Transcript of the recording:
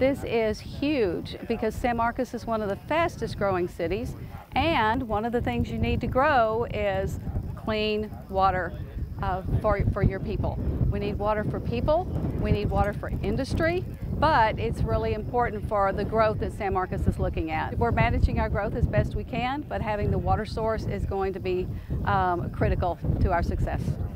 This is huge because San Marcos is one of the fastest growing cities, and one of the things you need to grow is clean water for your people. We need water for people, we need water for industry, but it's really important for the growth that San Marcos is looking at. We're managing our growth as best we can, but having the water source is going to be critical to our success.